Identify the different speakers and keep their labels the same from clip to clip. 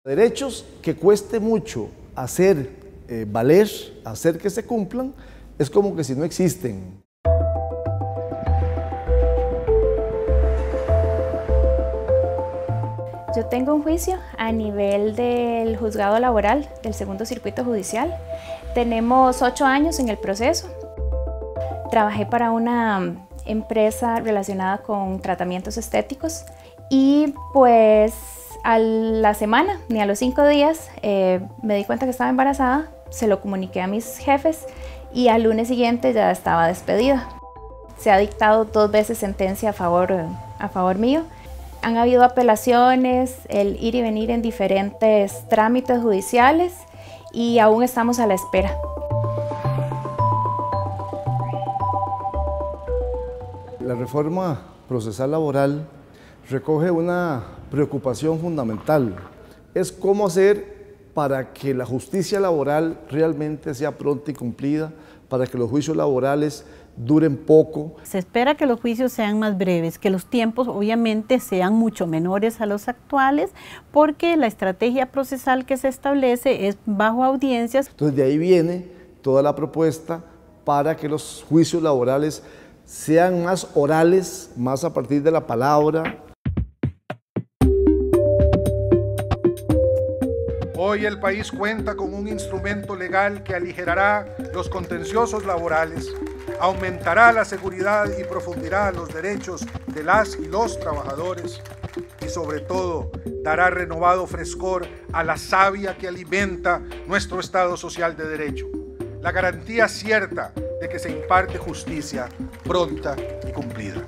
Speaker 1: Derechos que cueste mucho hacer valer, hacer que se cumplan, es como que si no existen.
Speaker 2: Yo tengo un juicio a nivel del juzgado laboral del segundo circuito judicial. Tenemos 8 años en el proceso. Trabajé para una empresa relacionada con tratamientos estéticos y pues a la semana, ni a los 5 días, me di cuenta que estaba embarazada, se lo comuniqué a mis jefes y al lunes siguiente ya estaba despedida. Se ha dictado 2 veces sentencia a favor mío. Han habido apelaciones, el ir y venir en diferentes trámites judiciales y aún estamos a la espera.
Speaker 1: La reforma procesal laboral recoge una preocupación fundamental. Es cómo hacer para que la justicia laboral realmente sea pronta y cumplida, para que los juicios laborales duren poco.
Speaker 3: Se espera que los juicios sean más breves, que los tiempos obviamente sean mucho menores a los actuales, porque la estrategia procesal que se establece es bajo audiencias.
Speaker 1: Entonces de ahí viene toda la propuesta para que los juicios laborales sean más orales, más a partir de la palabra.
Speaker 4: Hoy el país cuenta con un instrumento legal que aligerará los contenciosos laborales, aumentará la seguridad y profundirá los derechos de las y los trabajadores y sobre todo dará renovado frescor a la savia que alimenta nuestro Estado social de derecho, la garantía cierta de que se imparte justicia pronta y cumplida.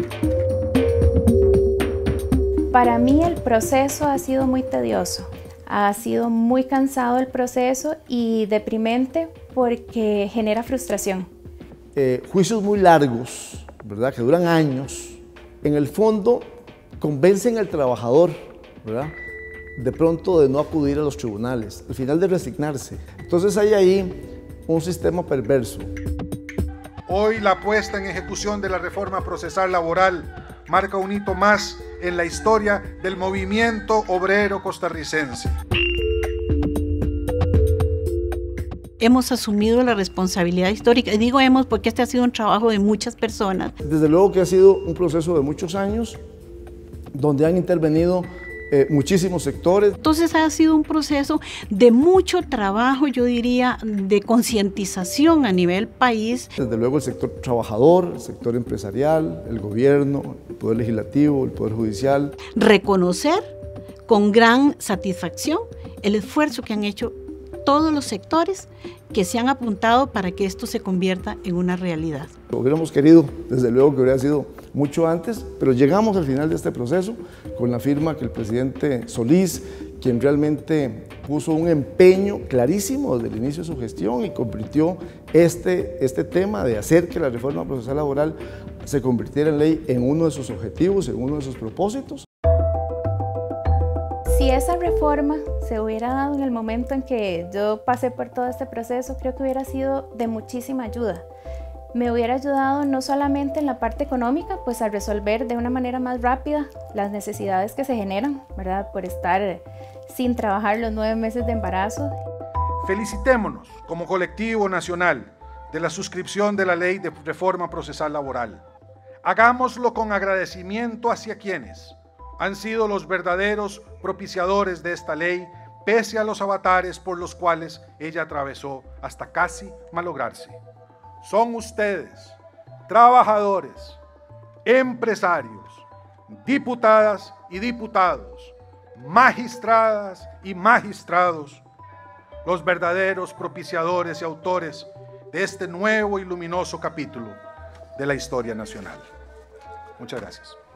Speaker 2: Para mí el proceso ha sido muy tedioso. Ha sido muy cansado el proceso y deprimente porque genera frustración.
Speaker 1: Juicios muy largos, ¿verdad?, que duran años, en el fondo convencen al trabajador, ¿verdad?, de pronto de no acudir a los tribunales, al final de resignarse. Entonces hay ahí un sistema perverso.
Speaker 4: Hoy la puesta en ejecución de la reforma procesal laboral marca un hito más en la historia del movimiento obrero costarricense.
Speaker 3: Hemos asumido la responsabilidad histórica, y digo hemos porque este ha sido un trabajo de muchas personas.
Speaker 1: Desde luego que ha sido un proceso de muchos años, donde han intervenido muchísimos sectores.
Speaker 3: Entonces ha sido un proceso de mucho trabajo, yo diría, de concientización a nivel país.
Speaker 1: Desde luego el sector trabajador, el sector empresarial, el gobierno, el poder legislativo, el poder judicial.
Speaker 3: Reconocer con gran satisfacción el esfuerzo que han hecho todos los sectores que se han apuntado para que esto se convierta en una realidad.
Speaker 1: Lo hubiéramos querido, desde luego que hubiera sido mucho antes, pero llegamos al final de este proceso con la firma que el presidente Solís, quien realmente puso un empeño clarísimo desde el inicio de su gestión y convirtió este tema de hacer que la reforma procesal laboral se convirtiera en ley en uno de sus objetivos, en uno de sus propósitos.
Speaker 2: Si esa reforma se hubiera dado en el momento en que yo pasé por todo este proceso, creo que hubiera sido de muchísima ayuda. Me hubiera ayudado no solamente en la parte económica, pues a resolver de una manera más rápida las necesidades que se generan, ¿verdad?, por estar sin trabajar los 9 meses de embarazo.
Speaker 4: Felicitémonos como colectivo nacional de la suscripción de la Ley de Reforma Procesal Laboral. Hagámoslo con agradecimiento hacia quienes han sido los verdaderos propiciadores de esta ley, pese a los avatares por los cuales ella atravesó hasta casi malograrse. Son ustedes, trabajadores, empresarios, diputadas y diputados, magistradas y magistrados, los verdaderos propiciadores y autores de este nuevo y luminoso capítulo de la historia nacional. Muchas gracias.